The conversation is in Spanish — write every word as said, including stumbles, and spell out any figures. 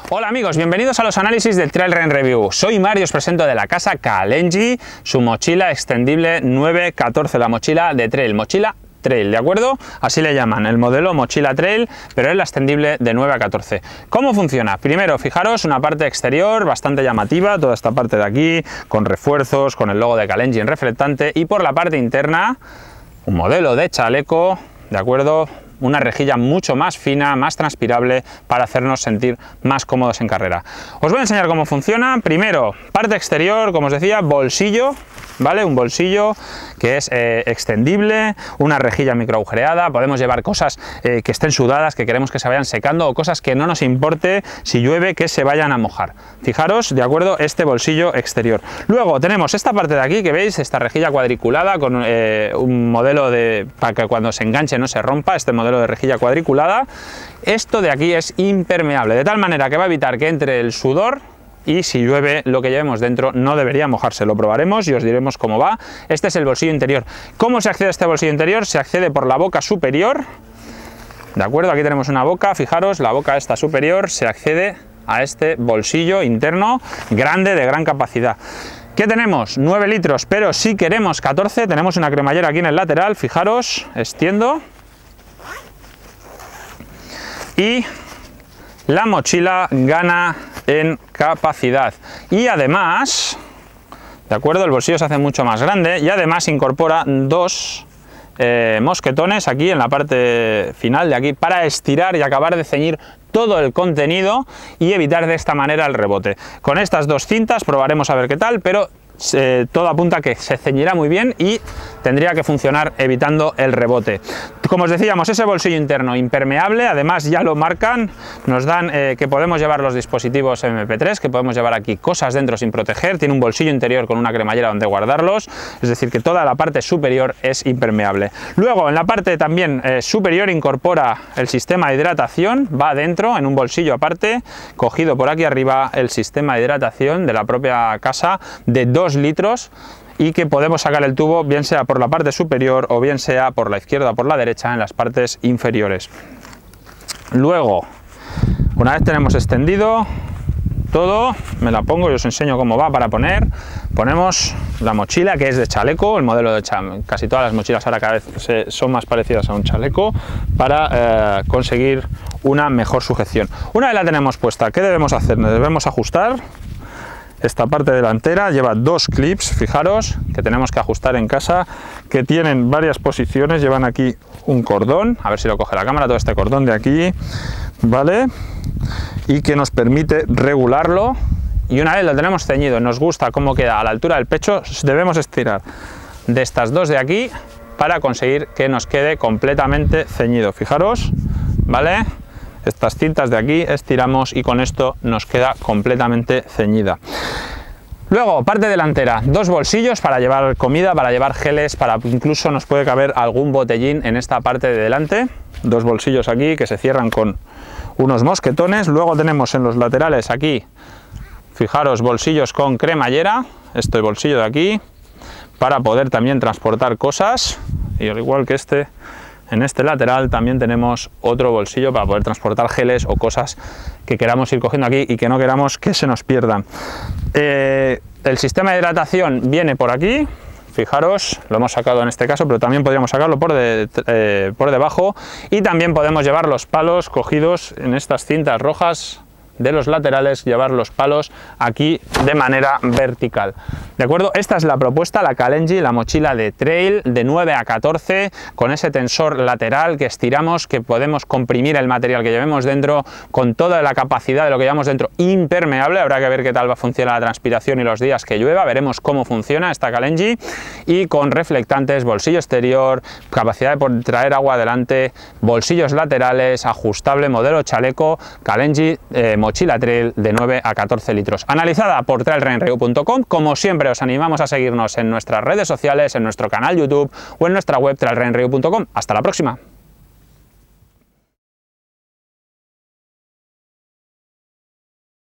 Hola amigos, bienvenidos a los análisis del Trail Run Review. Soy Mario, os presento de la casa Kalenji, su mochila extendible nueve catorce, la mochila de trail, mochila trail, ¿de acuerdo? Así le llaman, el modelo mochila trail, pero es la extendible de nueve a catorce. ¿Cómo funciona? Primero, fijaros, una parte exterior bastante llamativa, toda esta parte de aquí, con refuerzos, con el logo de Kalenji en reflectante, y por la parte interna, un modelo de chaleco, ¿de acuerdo? Una rejilla mucho más fina, más transpirable, para hacernos sentir más cómodos en carrera. Os voy a enseñar cómo funciona. Primero, parte exterior, como os decía, bolsillo, ¿vale? Un bolsillo que es eh, extendible, una rejilla microagujereada, podemos llevar cosas eh, que estén sudadas, que queremos que se vayan secando, o cosas que no nos importe si llueve que se vayan a mojar. Fijaros, ¿de acuerdo? Este bolsillo exterior. Luego tenemos esta parte de aquí que veis, esta rejilla cuadriculada con eh, un modelo de, para que cuando se enganche no se rompa, este modelo de rejilla cuadriculada. Esto de aquí es impermeable, de tal manera que va a evitar que entre el sudor, y si llueve lo que llevemos dentro no debería mojarse. Lo probaremos y os diremos cómo va. Este es el bolsillo interior. ¿Cómo se accede a este bolsillo interior? Se accede por la boca superior, ¿de acuerdo? Aquí tenemos una boca, fijaros, la boca esta superior, se accede a este bolsillo interno grande, de gran capacidad. ¿Qué tenemos? nueve litros, pero si queremos catorce, tenemos una cremallera aquí en el lateral, fijaros, extiendo. Y la mochila gana en capacidad. Y además, ¿de acuerdo? El bolsillo se hace mucho más grande y además incorpora dos eh, mosquetones aquí en la parte final de aquí para estirar y acabar de ceñir todo el contenido y evitar de esta manera el rebote. Con estas dos cintas probaremos a ver qué tal, pero Eh, todo apunta a que se ceñirá muy bien y tendría que funcionar evitando el rebote. Como os decíamos, ese bolsillo interno impermeable, además ya lo marcan, nos dan eh, que podemos llevar los dispositivos eme pe tres, que podemos llevar aquí cosas dentro sin proteger, tiene un bolsillo interior con una cremallera donde guardarlos, es decir que toda la parte superior es impermeable. Luego en la parte también eh, superior incorpora el sistema de hidratación, va adentro en un bolsillo aparte, cogido por aquí arriba el sistema de hidratación de la propia casa de dos litros, y que podemos sacar el tubo bien sea por la parte superior o bien sea por la izquierda o por la derecha en las partes inferiores. Luego, una vez tenemos extendido todo, me la pongo y os enseño cómo va para poner. Ponemos la mochila, que es de chaleco, el modelo de chaleco, casi todas las mochilas ahora cada vez se, son más parecidas a un chaleco, para eh, conseguir una mejor sujeción. Una vez la tenemos puesta, ¿qué debemos hacer? Debemos ajustar. Esta parte delantera lleva dos clips, fijaros, que tenemos que ajustar en casa, que tienen varias posiciones, llevan aquí un cordón, a ver si lo coge la cámara, todo este cordón de aquí, ¿vale? Y que nos permite regularlo, y una vez lo tenemos ceñido, nos gusta cómo queda a la altura del pecho, debemos estirar de estas dos de aquí para conseguir que nos quede completamente ceñido, fijaros, ¿vale? Estas cintas de aquí estiramos y con esto nos queda completamente ceñida. Luego, parte delantera, dos bolsillos para llevar comida, para llevar geles, para incluso nos puede caber algún botellín en esta parte de delante. Dos bolsillos aquí que se cierran con unos mosquetones. Luego tenemos en los laterales aquí, fijaros, bolsillos con cremallera, este bolsillo de aquí, para poder también transportar cosas, y al igual que este, en este lateral también tenemos otro bolsillo para poder transportar geles o cosas que queramos ir cogiendo aquí y que no queramos que se nos pierdan. Eh, el sistema de hidratación viene por aquí, fijaros, lo hemos sacado en este caso, pero también podríamos sacarlo por, de, eh, por debajo, y también podemos llevar los palos cogidos en estas cintas rojas de los laterales, llevar los palos aquí de manera vertical. ¿De acuerdo? Esta es la propuesta, la Kalenji, la mochila de trail de nueve a catorce, con ese tensor lateral que estiramos, que podemos comprimir el material que llevemos dentro, con toda la capacidad de lo que llevamos dentro impermeable. Habrá que ver qué tal va a funcionar la transpiración y los días que llueva, veremos cómo funciona esta Kalenji, y con reflectantes, bolsillo exterior, capacidad de traer agua adelante, bolsillos laterales, ajustable, modelo chaleco, Kalenji eh, mochila trail de nueve a catorce litros, analizada por trail run review punto com. Como siempre, os animamos a seguirnos en nuestras redes sociales, en nuestro canal YouTube o en nuestra web trail run review punto com. Hasta la próxima.